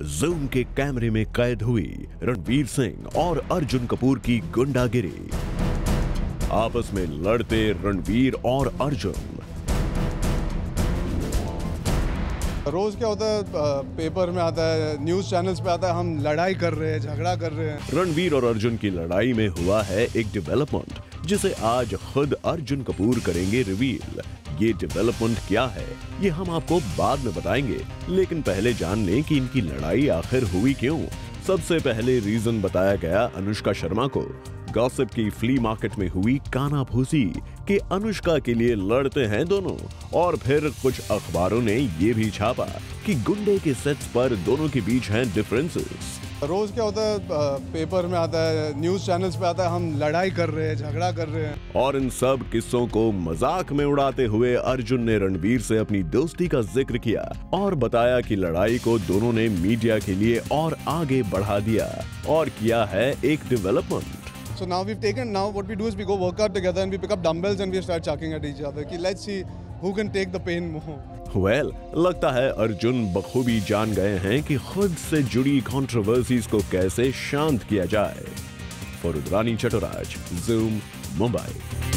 Zoom के कैमरे में कैद हुई रणवीर सिंह और अर्जुन कपूर की गुंडागिरी। आपस में लड़ते रणवीर और अर्जुन। रोज क्या होता है, पेपर में आता है, न्यूज चैनल्स पे आता है, हम लड़ाई कर रहे हैं, झगड़ा कर रहे हैं। रणवीर और अर्जुन की लड़ाई में हुआ है एक डेवलपमेंट जिसे आज खुद अर्जुन कपूर करेंगे रिवील। ये डेवलपमेंट क्या है ये हम आपको बाद में बताएंगे, लेकिन पहले जान लें कि इनकी लड़ाई आखिर हुई क्यों। सबसे पहले रीजन बताया गया अनुष्का शर्मा को। गॉसिप की फ्ली मार्केट में हुई कानाफूसी कि अनुष्का के लिए लड़ते हैं दोनों, और फिर कुछ अखबारों ने ये भी छापा कि गुंडे के सेट्स पर दोनों के बीच हैं डिफरेंसेस। रोज क्या होता है, पेपर में आता है, न्यूज चैनल्स पे आता है, हम लड़ाई कर रहे हैं, झगड़ा कर रहे हैं। और इन सब किस्सों को मजाक में उड़ाते हुए अर्जुन ने रणवीर से अपनी दोस्ती का जिक्र किया और बताया कि लड़ाई को दोनों ने मीडिया के लिए और आगे बढ़ा दिया और किया है एक development. So now what we do is we go work out together and we pick up dumbbells and we start chucking at each other कि let's see who can take the pain more. Well, लगता है अर्जुन बखूबी जान गए हैं कि खुद से जुड़ी कंट्रोवर्सीज को कैसे शांत किया जाए। फरुद्रानी चटोराज, Zoom, मुंबई।